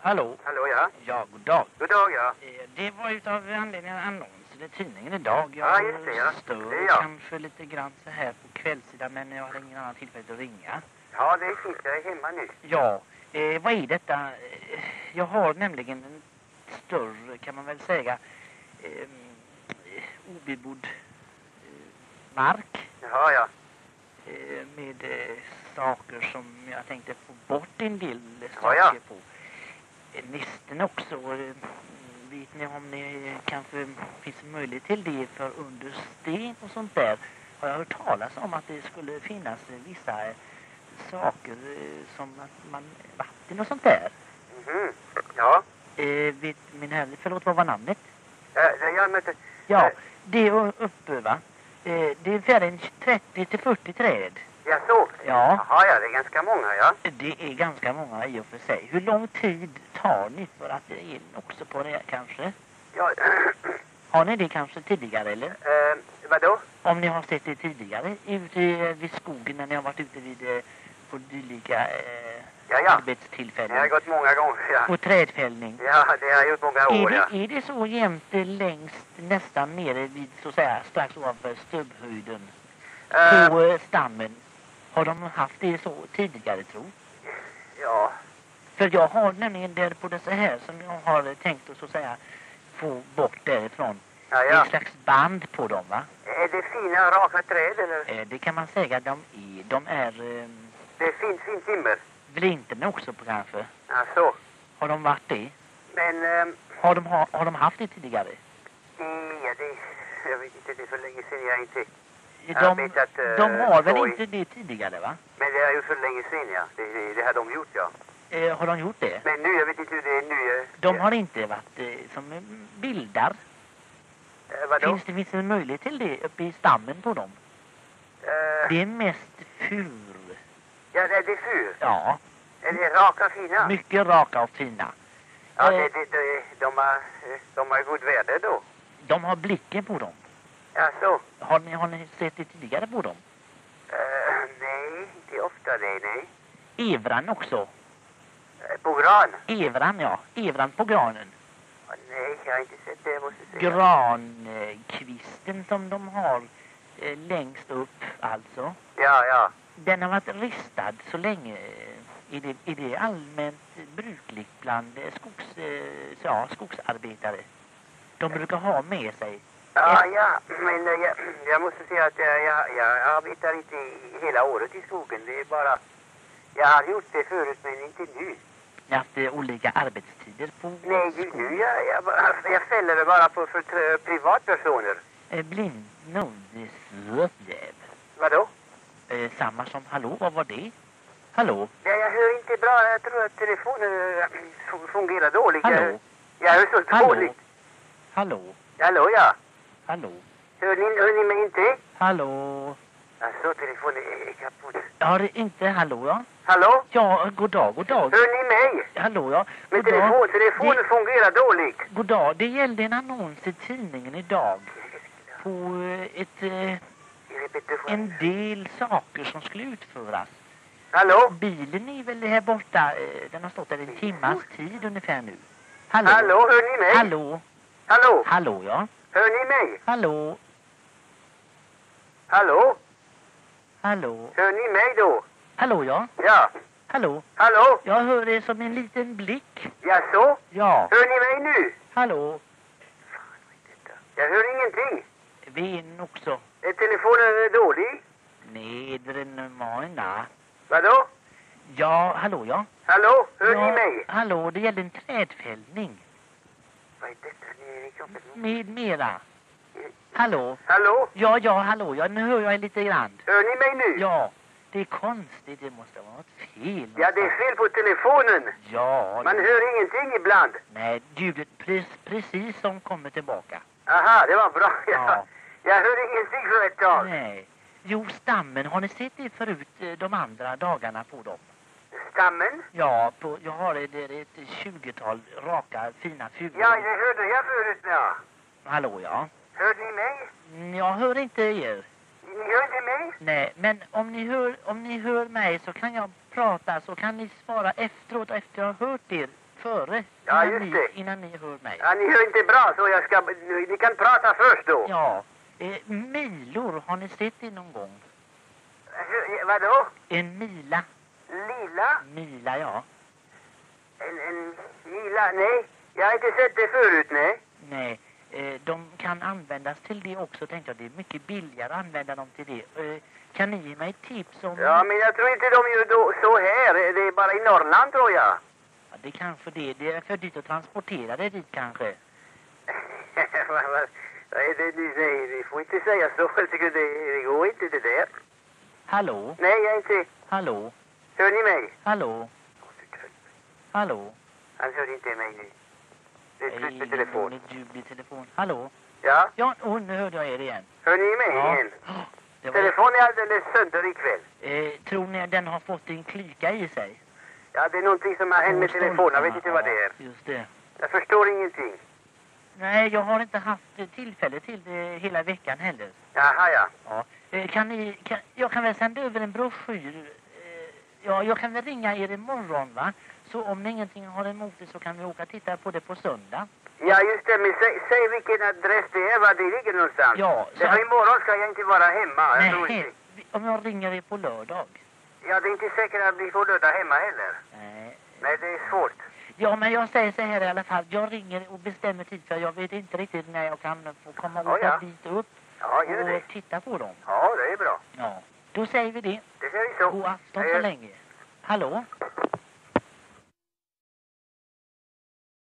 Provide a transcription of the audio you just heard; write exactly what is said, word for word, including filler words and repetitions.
Hallå? Hallå, ja? Ja, god dag. God dag, ja. Eh, Det var utav anledningen av annonsen i tidningen idag. Jag Ja, just det, ja. stör Det är jag. kanske lite grann så här på kvällssidan, men jag har ingen annan tillfälle att ringa. Ja, det är fint. Jag är hemma nu. Ja, eh, vad är detta? Eh, Jag har nämligen en större, kan man väl säga, eh, obebodd eh, mark. Jaha, ja. eh, Med eh, saker som jag tänkte få bort en del Ja, saker ja. på. Eh, Nisten också. eh, Vet ni om det kanske finns möjlighet till det för under sten och sånt där? Har jag hört talas om att det skulle finnas eh, vissa eh, saker eh, som att man, vatten och sånt där. Mhm. Ja. Eh, vet min herre, förlåt, vad var namnet? Ja, det- jag mötte... Ja, Eh. det är uppe, va? Eh, det är ungefär en trettio till fyrtio träd. Ja, så. Ja. Jaha, ja. Det är ganska många, ja. Det är ganska många i och för sig. Hur lång tid tar ni för att det är också på det kanske? Ja, Har ni det kanske tidigare eller? eh, vadå? Om ni har sett det tidigare ute i- vid skogen när ni har varit ute vid eh, på dylika eh, Ja, ja. arbetstillfällen? Jag har gått många gånger, ja. På trädfällning? Ja, det har jag gjort många Är år, ja. det, är det så jämt eh, längst nästan nere vid så att säga strax ovanför stubbhöjden Eh, på eh, stammen? Har de haft det så tidigare tro? ja. För jag har nämligen där på det så här som jag har eh, tänkt att så att säga få bort därifrån. Ja, Det är ja. ett slags band på dem, va? Är det fina, raka träd, eller? Eh, det kan man säga de är. De är eh, Det är fint, fint timmer. vlinten också på kanske. Ja, så. Har de varit det? Men, ehm, Har de, ha, har de haft det tidigare? det, ja, det... Jag vet inte, det är för länge sedan jag inte... De, Arbetat, eh, de har väl så i- inte det tidigare, va? Men det är ju för länge sedan, ja. Det, det, det har de gjort, ja. Eh, har de gjort det? Men nu, jag vet inte hur det är nu. eh, De ja. har inte varit eh, som eh, bildar. Eh, vadå? Finns det finns det en möjlighet till det uppe i stammen på dem? Eh, Det är mest fur. ja, det, det är fur. Ja, Är det raka, fina? mycket raka och fina. Ja, eh, det, det, det, de, har, eh, de har god väder då. De har blicken på dem. Ja, så. Har ni, har ni sett det tidigare på dem? Eh, nej, inte ofta det, nej. Evran också. Eh, på gran? Evran, ja. Evran på granen. Ja, nej, jag har inte sett det, måste jag säga. Grankvisten som de har eh, längst upp, alltså. Ja, ja. Den har varit ristad så länge. Är det, är det allmänt brukligt bland eh, skogs, eh, ja, skogsarbetare? De brukar ha med sig. Ja, ja, men eh, jag, jag måste säga att jag, jag, jag arbetar inte i, hela året i skogen. Det är bara... Jag har gjort det förut, men inte nu. Ni har haft eh, olika arbetstider på Nej, ju- nu jag, jag, bara- jag fäller det bara på för tr- privatpersoner. eh, blind nodisvöpjäv. Vadå? Eh, samma som hallå, vad var det? Hallå? Ja, jag hör inte bra. Jag tror att telefonen eh, fun- fungerar dåligt. Hallå? Jag, jag hör så Hallå? dåligt. Hallå? Hallå, ja. Hallå? Hör ni, hör ni mig inte? Hallå? Alltså, telefonen är kaputt. Ja, det är inte hallå, ja? Hallå? Ja, god dag, god dag. Hör ni mig? Hallå, ja. Men God dag. telefon, telefonen Det- fungerar dåligt. God dag, det gällde en annons i tidningen idag på eh, ett, eh, Repetition. en del saker som skulle utföras. Hallå? Bilen är väl här borta, eh, den har stått där en timmas tid ungefär nu. Hallå? Hallå, hör ni mig? Hallå? Hallå? Hallå, ja. Hör ni mig? Hallå? Hallå? Hallå? Hör ni mig då? Hallå, ja. Ja. Hallå? Hallå? Jag hör det som en liten blick. Ja, så? Ja. Hör ni mig nu? Hallå? Jag hör ingenting. Vi är också Är telefonen dålig? nedre Norrmalm. Vadå? Ja, hallå, ja. Hallå? Hör ja, ni mig? Hallå, det gäller en trädfällning. Vad är detta? Ni är i kroppen. Med mera. Hallå? Hallå? Ja, ja, hallå, ja, nu hör jag lite grann. Hör ni mig nu? Ja, det är konstigt, det måste vara något fel. Ja, det är fel på telefonen. Ja, Man hör ingenting ibland. nej, ljudet precis, precis som kommer tillbaka. Aha, det var bra. Ja. Jag hör ingenting för ett tag. Nej. Jo, stammen, har ni sett det förut eh, de andra dagarna på dem? Stammen? Ja, på, jag har det där ett tjugotal raka, fina figurer. Ja, det hörde jag förut, ja. Hallå, ja. Hör ni mig? Mm, jag hör inte er. Ni hör inte mig? Nej, men om ni hör, om ni hör mig så kan jag prata, så kan ni svara efteråt efter jag har hört er före. Ja, innan just ni, det. Innan ni hör mig. Ja, ni hör inte bra så jag ska... Ni kan prata först då. Ja. Eh, milor, har ni sett det någon gång? Hur, vadå? En mila. Lila? Mila, ja. En, en mila? Nej, jag har inte sett det förut, nej. Nej, eh, de kan användas till det också, tänkte jag. Det är mycket billigare att använda dem till det. Eh, kan ni ge mig tips om... Ja, men jag tror inte de gör då, så här. Det är bara i Norrland, tror jag. Ja, det är kanske det. Det är för dyrt att transportera det dit, kanske. Nej, det, det, nej, ni får inte säga så. Jag tycker det, det går inte det där. Hallå? Nej, jag är inte... Hallå? Hör ni mig? Hallå? Hallå? Han hör inte mig nu. Det är slut med telefon. Ett ljud i telefon. Hallå? Ja? Ja, oh, nu hörde jag er igen. Hör ni mig Ja. igen? Det var... Telefonen är alldeles sönder ikväll. eh, tror ni att den har fått en klyka i sig? Ja, det är någonting som har hänt med Och telefonen. Jag vet stolparna, inte vad det är. ja, just det. Jag förstår ingenting. Nej, jag har inte haft eh, tillfälle till det hela veckan heller. Jaha, ja. Ja. Eh, kan ni, kan, jag kan väl sända över en broschyr. Eh, ja, jag kan väl ringa er imorgon, va? Så om ni ingenting har emot det så kan vi åka och titta på det på söndag. Ja, just det. Men säg, säg vilken adress det är, var det ligger någonstans. Ja, så... Därför imorgon ska jag inte vara hemma. Jag tror Nej, inte. om jag ringer er på lördag. Ja, det är inte säkert att vi får döda hemma heller. Nej. Nej, det är svårt. Ja, men jag säger så här i alla fall. Jag ringer och bestämmer tid för jag vet inte riktigt när jag kan få komma och Ja, åka ja. dit upp Ja, gör det. och titta på dem. Ja, det är bra. Ja, då säger vi det. Det säger vi så. God afton så Hej. länge. Hallå?